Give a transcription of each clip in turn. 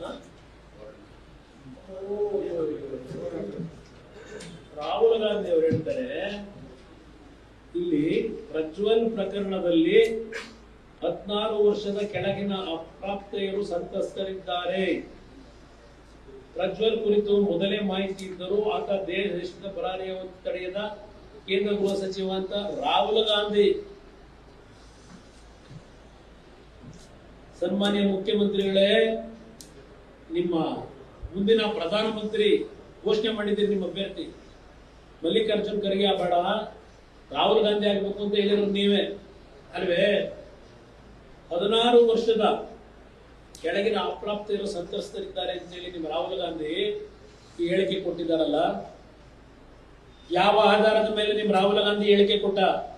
ರಾಹುಲ್ ಗಾಂಧಿ ಅವರು ಹೇಳ್ತಾರೆ ಇಲ್ಲಿ ಪ್ರಜ್ವಲ್ ಪ್ರಕರಣದಲ್ಲಿ 16 ವರ್ಷದ ಕೆಳಗಿನ ಅಪ್ರಾಪ್ತೆಯರು ಸಂತ್ರಸ್ತರಿದ್ದಾರೆ. ಪ್ರಜ್ವಲ್ ಕುರಿತು ಮೊದಲೇ ಮಾಹಿತಿ ಇದ್ದರೂ ಆತ ದೇಶದ ಪರಾರಿಯ ತಡೆಯದ ಕೇಂದ್ರ ಗೃಹ ಸಚಿವ ಅಂತ ರಾಹುಲ್ ಗಾಂಧಿ. ಸನ್ಮಾನ್ಯ ಮುಖ್ಯಮಂತ್ರಿಗಳೇ, ನಿಮ್ಮ ಮುಂದಿನ ಪ್ರಧಾನಮಂತ್ರಿ ಘೋಷಣೆ ಮಾಡಿದ್ದೀರಿ, ನಿಮ್ಮ ಅಭ್ಯರ್ಥಿ ಮಲ್ಲಿಕಾರ್ಜುನ್ ಖರ್ಗೆ ಬೇಡ, ರಾಹುಲ್ ಗಾಂಧಿ ಆಗ್ಬೇಕು ಅಂತ ಹೇಳಿದ್ರು ನೀವೇ ಅಲ್ವೇ? 16 ವರ್ಷದ ಕೆಳಗಿನ ಅಪ್ರಾಪ್ತರು ಸಂತ್ರಸ್ತರಿದ್ದಾರೆ ಅಂತ ಹೇಳಿ ನಿಮ್ಮ ರಾಹುಲ್ ಗಾಂಧಿ ಈ ಹೇಳಿಕೆ ಕೊಟ್ಟಿದ್ದಾರಲ್ಲ, ಯಾವ ಆಧಾರದ ಮೇಲೆ ನಿಮ್ಮ ರಾಹುಲ್ ಗಾಂಧಿ ಹೇಳಿಕೆ ಕೊಟ್ಟ?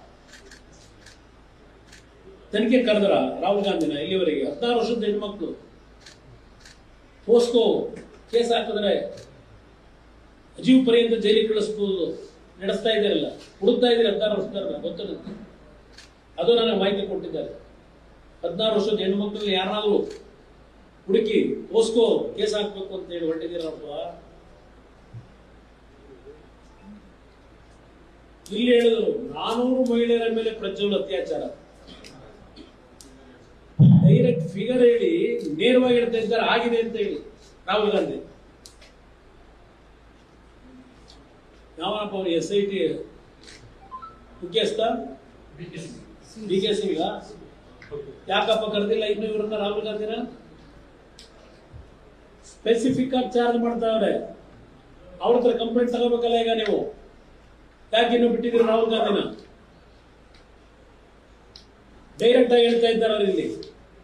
ತನಿಖೆ ಕರೆದ್ರ ರಾಹುಲ್ ಗಾಂಧಿನ? ಇಲ್ಲಿವರೆಗೆ 16 ವರ್ಷದ ಹೆಣ್ಮಕ್ಳು ಪೋಸ್ಕೋ ಕೇಸ್ ಹಾಕಿದ್ರೆ ಅಜೀವ ಪರ್ಯಂತ ಜೈಲಿಗೆ ಕಳಿಸಬಹುದು ನಡೆಸ್ತಾ ಇದ್ದಾರಲ್ಲ, ಹುಡುಕ್ತಾ ಇದ್ದೀರಿ 16 ವರ್ಷದ ಗೊತ್ತಿರುತ್ತೆ. ಅದು ನನಗೆ ಮಾಹಿತಿ ಕೊಟ್ಟಿದ್ದಾರೆ. 16 ವರ್ಷದ ಹೆಣ್ಮಕ್ಳು ಯಾರಾದ್ರೂ ಹುಡುಕಿ ಪೋಸ್ಕೋ ಕೇಸ್ ಹಾಕ್ಬೇಕು ಅಂತ ಹೇಳಿ ಹೊರಟಿದ್ದೀರಪ್ಪ. ಇಲ್ಲಿ ಹೇಳಿದ್ರು 400 ಮಹಿಳೆಯರ ಮೇಲೆ ಪ್ರಜ್ವಲ್ ಅತ್ಯಾಚಾರ. ಡೈರೆಕ್ಟ್ ಫಿಗರ್ ಹೇಳಿ ನೇರವಾಗಿ ಹೇಳ್ತಾ ಇದ್ದಾರೆ ಆಗಿದೆ ಅಂತ ಹೇಳಿ ರಾಹುಲ್ ಗಾಂಧಿ. ಯಾವನಪ್ಪ ಅವರು SIT ಮುಖ್ಯಸ್ಥ DK ಸಿಂಗ್ ಯಾಕಪ್ಪ ಕರೆದಿಲ್ಲ ಇನ್ನು ಇವರನ್ನ ರಾಹುಲ್ ಗಾಂಧಿನ? ಸ್ಪೆಸಿಫಿಕ್ ಆಗಿ ಚಾರ್ಜ್ ಮಾಡ್ತಾವ್ರೆ. ಅವ್ರ ಹತ್ರ ಕಂಪ್ಲೇಂಟ್ ತಗೋಬೇಕಲ್ಲ ಈಗ ನೀವು. ಯಾಕೆ ಇನ್ನು ಬಿಟ್ಟಿದ್ದೀರಿ ರಾಹುಲ್ ಗಾಂಧಿನ? ಡೈರೆಕ್ಟ್ ಆಗಿ ಹೇಳ್ತಾ ಇದ್ದಾರೆ ಅವ್ರು ಇಲ್ಲಿ.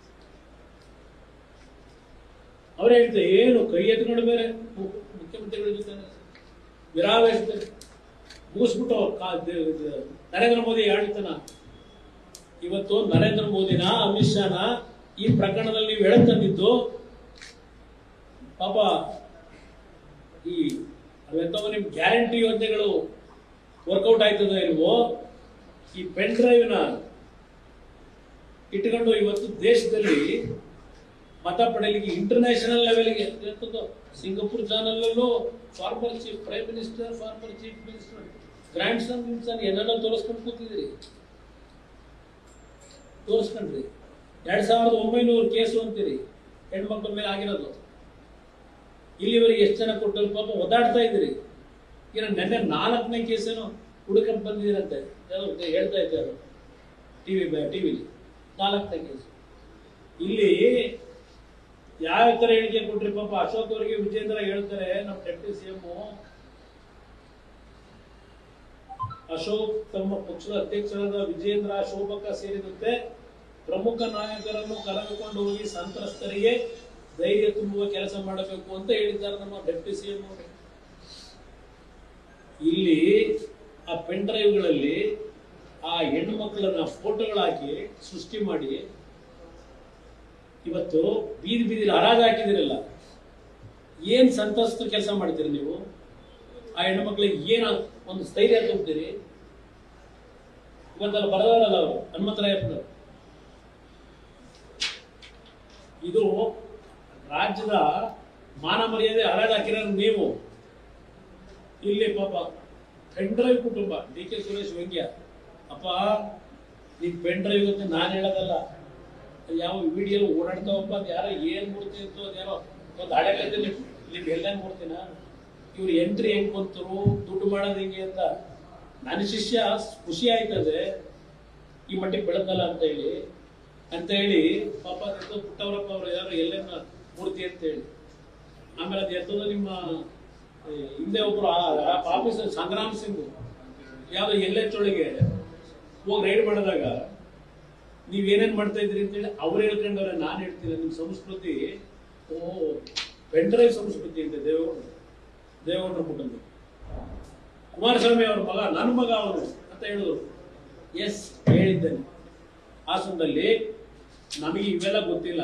ಅವ್ರು ಹೇಳ್ತಾರೆ ಏನು ಕೈ ಎತ್ಕೊಂಡು ಬೇರೆ ಮುಖ್ಯಮಂತ್ರಿಗಳ ಜೊತೆ ವಿರಾವೇಶದಲ್ಲಿ ಮುಗಿಸ್ಬಿಟ್ಟು ನರೇಂದ್ರ ಮೋದಿ ಆಳ್ತನ. ಇವತ್ತು ನರೇಂದ್ರ ಮೋದಿನ ಅಮಿತ್ ಶಾನ ಈ ಪ್ರಕರಣದಲ್ಲಿ ನೀವು ತಂದಿದ್ದು ಪಾಪ ಈ ನಿಮ್ ಗ್ಯಾರಂಟಿ ಯೋಜನೆಗಳು ವರ್ಕೌಟ್ ಆಯ್ತದ ಇಲ್ವೋ, ಈ ಪೆನ್ ಡ್ರೈವ್ನ ಇಟ್ಕೊಂಡು ಇವತ್ತು ದೇಶದಲ್ಲಿ ಮತ ಪಡೆಯಲಿಕ್ಕೆ ಇಂಟರ್ನ್ಯಾಷನಲ್ ಲೆವೆಲ್ಗೆ Singapore channel former chief prime minister, former chief minister, grandson ಏನೆಲ್ಲ ತೋರಿಸ್ಕೊಂಡು ಕೂತಿದ್ರಿ. ತೋರಿಸ್ಕೊಂಡ್ರಿ 2900 ಕೇಸು ಅಂತೀರಿ ಹೆಣ್ಮಕ್ಳ ಮೇಲೆ ಆಗಿರೋದು. ಇಲ್ಲಿವರೆಗೆ ಎಷ್ಟು ಜನ ಕೊಟ್ಟರು ಪಾಪ ಒದಾಡ್ತಾ ಇದ್ದೀರಿ. ಈಗ ನೆನ್ನೆ 4ನೇ ಕೇಸೇನು ಹುಡುಕಂತ ಬಂದಿದ್ದೀರಂತೆ ಹೇಳ್ತಾ ಇದ್ದಾರೆ ಟಿವಿಲಿ 4ನೇ ಕೇಸು. ಇಲ್ಲಿ ಯಾವ ತರ ಹೇಳಿಕೆ ಕೊಟ್ರಿ ಪಾಪ ಅಶೋಕ್ ಅವರಿಗೆ ವಿಜೇಂದ್ರ ಹೇಳ್ತಾರೆ, ನಮ್ಮ ಡೆಪ್ಟಿ CM ಅಶೋಕ್ ತಮ್ಮ ಪಕ್ಷದ ಅಧ್ಯಕ್ಷರಾದ ವಿಜೇಂದ್ರ, ಶೋಭಕ್ಕ ಸೇರಿದಂತೆ ಪ್ರಮುಖ ನಾಯಕರನ್ನು ಕರೆದುಕೊಂಡು ಹೋಗಿ ಸಂತ್ರಸ್ತರಿಗೆ ಧೈರ್ಯ ತುಂಬುವ ಕೆಲಸ ಮಾಡಬೇಕು ಅಂತ ಹೇಳಿದ್ದಾರೆ ನಮ್ಮ ಡೆಪ್ಟಿ CM ಅವರು. ಇಲ್ಲಿ ಆ ಪೆನ್ ಡ್ರೈವ್ಗಳಲ್ಲಿ ಆ ಹೆಣ್ಣು ಮಕ್ಕಳನ್ನ ಫೋಟೋಗಳು ಹಾಕಿ ಸೃಷ್ಟಿ ಮಾಡಿ ಇವತ್ತು ಬೀದಿ ಹರಾಜು ಹಾಕಿದಿರಲ್ಲ. ಏನ್ ಸಂತ್ರಸ್ತ ಕೆಲಸ ಮಾಡ್ತೀರಿ ನೀವು? ಆ ಹೆಣ್ಣು ಮಕ್ಕಳಿಗೆ ಏನ ಒಂದು ಸ್ಥೈರ್ಯ ತುಂಬ್ತೀರಿ? ಇವತ್ತಲ್ಲ ಬರದಾರಲ್ಲ ಅವರು ಹನುಮಂತರಾಯಪ್ಪನವರು. ಇದು ರಾಜ್ಯದ ಮಾನ ಮರ್ಯಾದೆ ಹರಾಜು ಹಾಕಿರೋದು ನೀವು. ಇಲ್ಲಿ ಪಾಪ ಪೆನ್ ಡ್ರೈವ್ ಕುಟುಂಬ DK ಸುರೇಶ್ ವ್ಯಂಗ್ಯ. ಅಪ್ಪ ನೀನ್ ಪೆನ್ ಡ್ರೈವ್ ಅಂತ ನಾನು ಹೇಳೋದಲ್ಲ, ಯಾವ ವಿಡಿಯೋ ಓಡಾಡ್ತಾವಪ್ಪ ಅದು ಯಾರೋ ಏನ್ ಮೂರ್ತಿ ಇತ್ತು ಅದ್ಯಾರೋ ಒಂದು ಹಳೆಯಲ್ಲಿ ಇಲ್ಲಿ ಎಲ್ಲ ಮೂರ್ತಿನ ಇವ್ರು ಎಂಟ್ರಿ ಹೆಂಗ್ ಬಂತರು ದುಡ್ಡು ಮಾಡೋದು ಹೆಂಗೆ ಅಂತ ನನ್ನ ಶಿಷ್ಯ ಖುಷಿ ಆಯ್ತದೆ ಈ ಮಟ್ಟಿಗೆ ಬೆಳೆದಲ್ಲ ಅಂತ ಹೇಳಿ ಪಾಪ ಎದ್ದು ಪುಟ್ಟವರಪ್ಪ ಅವರು ಯಾರು ಎಲ್ಲೆನ್ನ ಮೂರ್ತಿ ಅಂತ ಹೇಳಿ. ಆಮೇಲೆ ಅದು ಎತ್ತದ ನಿಮ್ಮ ಹಿಂದೆ ಒಬ್ರು ಆಫೀಸರ್ ಸಂಗ್ರಾಮ್ ಸಿಂಗ್ ಯಾವ್ದು LH ಹೋಗಿ ರೈಡ್ ಮಾಡಿದಾಗ ನೀವೇನೇನ್ ಮಾಡ್ತಾ ಇದ್ರಿ ಅಂತೇಳಿ ಅವ್ರು ಹೇಳ್ಕೊಂಡವ್ರೆ. ನಾನು ಹೇಳ್ತೀನಿ ನಿಮ್ ಸಂಸ್ಕೃತಿ ಪೆನ್ ಡ್ರೈವ್ ಸಂಸ್ಕೃತಿ ಅಂತ ದೇವೇಗೌಡರ ಕುಟುಂಬ. ಕುಮಾರಸ್ವಾಮಿ ಅವ್ರ ಮಗ ನನ್ನ ಮಗ ಅವನು ಅಂತ ಹೇಳಿದ್ರು. ಎಸ್ ಹೇಳಿದ್ದೇನೆ. ಹಾಸನದಲ್ಲಿ ನಮಗೆ ಇವೆಲ್ಲ ಗೊತ್ತಿಲ್ಲ.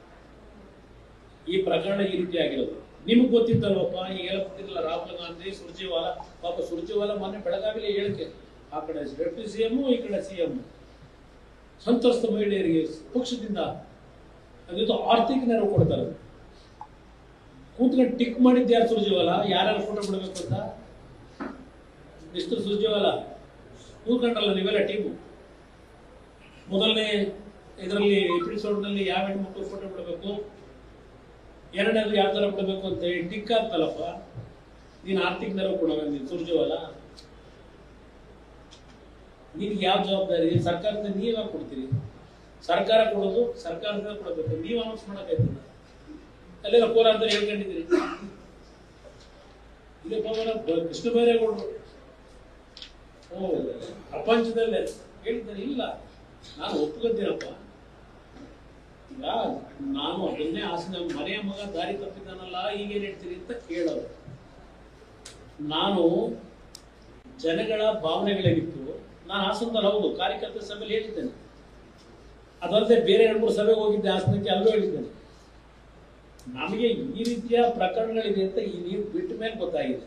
ಈ ಪ್ರಕರಣ ಈ ರೀತಿ ಆಗಿರೋದು ನಿಮ್ಗೆ ಗೊತ್ತಿತ್ತಲ್ವಪ್ಪ. ಈಗೆಲ್ಲ ಗೊತ್ತಿರಲಿಲ್ಲ. ರಾಹುಲ್ ಗಾಂಧಿ, ಸುರ್ಜೇವಾಲಾ, ಪಾಪ ಸುರ್ಜೇವಾಲಾ ಮೊನ್ನೆ ಬೆಳಗಾವಿಲಿ ಹೇಳಿಕೆ, ಆ ಕಡೆ ಡೆಪ್ಟಿ CM ಈ ಕಡೆ CM ಸಂತ್ರಸ್ತ ಮಹಿಳೆಯರಿಗೆ ಪಕ್ಷದಿಂದ ಅದಿತ್ತು ಆರ್ಥಿಕ ನೆರವು ಕೊಡ್ತಾರೆ. ಕೂತ್ಕೊಂಡು ಟಿಕ್ ಮಾಡಿದ್ದು ಯಾರು ಸುರ್ಜೇವಾಲ, ಯಾರ್ಯಾರು ಫೋಟೋ ಬಿಡಬೇಕು ಅಂತ ಮಿಸ್ಟರ್ ಸುರ್ಜೇವಾಲ ಕೂತ್ಕೊಂಡ್ರಲ್ಲ ನೀವೆಲ್ಲ ಟೀಮು. ಮೊದಲನೇ ಇದರಲ್ಲಿ ಎಪಿಸೋಡ್ನಲ್ಲಿ ಯಾವ ಹೆಣ್ಮಕ್ಳು ಫೋಟೋ ಬಿಡಬೇಕು, ಎರಡನೇದು ಯಾವ ಥರ ಬಿಡಬೇಕು ಅಂತ ಹೇಳಿ ಟಿಕ್ ಆಗ್ತಲ್ಲಪ್ಪ. ನೀನು ಆರ್ಥಿಕ ನೆರವು ಕೊಡೋಣ ನೀನು ಸುರ್ಜೇವಾಲ, ನಿನ್ಗೆ ಯಾವ ಜವಾಬ್ದಾರಿ? ಸರ್ಕಾರದಿಂದ ನೀವ್ಯಾವ ಕೊಡ್ತೀರಿ? ಸರ್ಕಾರ ಕೊಡೋದು ಸರ್ಕಾರದಿಂದ ಕೊಡಬೇಕು, ನೀವು ಅನೌನ್ಸ್ ಮಾಡೋಕ್ಕಾಯ್ತಲ್ಲ. ಅಲ್ಲೆಲ್ಲ ಕೋಲ ಅಂತ ಹೇಳ್ಕೊಂಡಿದ್ದೀರಿ. ಇದಕ್ಕೆ ಕೃಷ್ಣ ಬೈರೇಗೌಡರು ಪ್ರಪಂಚದಲ್ಲೇ ಹೇಳಿದ್ದಾರೆ. ಇಲ್ಲ, ನಾನು ಒಪ್ಕೊತೀನಪ್ಪ. ಈಗ ನಾನು ಅದನ್ನೇ ಆಸೆ, ಮನೆಯ ಮಗ ದಾರಿ ತಪ್ಪಿದ್ದಾನಲ್ಲ ಈಗೇನು ಹೇಳ್ತೀರಿ ಅಂತ ಕೇಳೋರು. ನಾನು ಜನಗಳ ಭಾವನೆಗಳೇನಿತ್ತು, ನಾನು ಹಾಸನದಲ್ಲಿ ಹೌದು ಕಾರ್ಯಕರ್ತರ ಸಭೆಯಲ್ಲಿ ಹೇಳಿದ್ದೇನೆ. ಅದಲ್ಲದೆ ಬೇರೆ 2-3 ಸಭೆಗೆ ಹೋಗಿದ್ದೆ ಹಾಸನಕ್ಕೆ, ಅಲ್ಲೂ ಹೇಳಿದ್ದೇನೆ. ನಮಗೆ ಈ ರೀತಿಯ ಪ್ರಕರಣಗಳಿದೆ ಅಂತ ಈ ನೀವು ಬಿಟ್ಟ ಮೇಲೆ ಗೊತ್ತಾಗಿದೆ.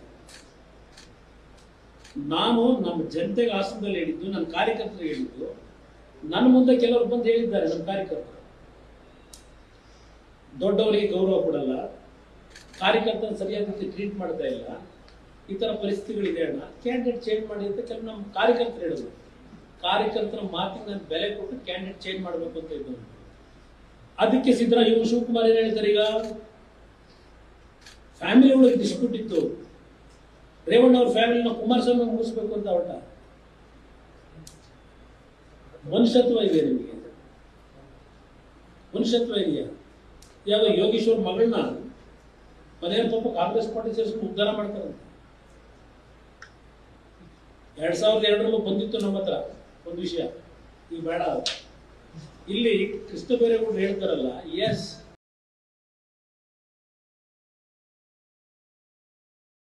ನಾನು ನಮ್ಮ ಜನತೆಗೆ ಹಾಸನದಲ್ಲಿ ಹೇಳಿದ್ದು, ನನ್ನ ಕಾರ್ಯಕರ್ತರು ಹೇಳಿದ್ದು. ನನ್ನ ಮುಂದೆ ಕೆಲವರು ಬಂದು ಹೇಳಿದ್ದಾರೆ, ನಮ್ಮ ಕಾರ್ಯಕರ್ತರು ದೊಡ್ಡವರಿಗೆ ಗೌರವ ಕೊಡಲ್ಲ, ಕಾರ್ಯಕರ್ತರ ಸರಿಯಾದ ರೀತಿ ಟ್ರೀಟ್ ಮಾಡ್ತಾ ಇಲ್ಲ, ಈ ತರ ಪರಿಸ್ಥಿತಿಗಳಿದೆ ಅಣ್ಣ, ಕ್ಯಾಂಡಿಡೇಟ್ ಚೇಂಜ್ ಮಾಡಿ ಅಂತ ಕೆಲವು ನಮ್ಮ ಕಾರ್ಯಕರ್ತರು ಹೇಳಿದ್ರು. ಕಾರ್ಯಕರ್ತರ ಮಾತಿಗೆ ನಾನು ಬೆಲೆ ಕೊಟ್ಟು ಕ್ಯಾಂಡಿಡೇಟ್ ಚೇಂಜ್ ಮಾಡಬೇಕು ಅಂತ ಇದ್ದು. ಅದಕ್ಕೆ ಇವರು ಶಿವಕುಮಾರ್ ಏನ್ ಹೇಳ್ತಾರೆ, ಈಗ ಫ್ಯಾಮಿಲಿ ಒಳಗೆ ಡಿಸ್ಪ್ಯೂಟ್ ಇತ್ತು, ರೇವಣ್ಣ ಅವ್ರ ಫ್ಯಾಮಿಲಿನ ಕುಮಾರಸ್ವಾಮಿ ಮುಗಿಸ್ಬೇಕು ಅಂತ ಹೊರಟ. ಮನುಷ್ಯತ್ವ ಇದೆಯಾ ನಿಮಗೆ? ಮನುಷ್ಯತ್ವ ಇದೆಯಾ? ಯಾವ ಯೋಗೇಶ್ವರ್ ಮಗಳನ್ನ ಮನೆಯ ಪಾಪ ಕಾಂಗ್ರೆಸ್ ಪಾರ್ಟಿ ಸೇರಿಸ್ಕೊಂಡು ಉದ್ಧಾರ ಮಾಡ್ತಾರಂತೆ. 2002 ಬಂದಿತ್ತು ನಮ್ಮ ಹತ್ರ ಒಂದು ವಿಷಯ, ಈಗ ಬೇಡ. ಇಲ್ಲಿ ಕೃಷ್ಣ ಬೈರೇಗೌಡರು ಹೇಳ್ತಾರಲ್ಲ, ಎಸ್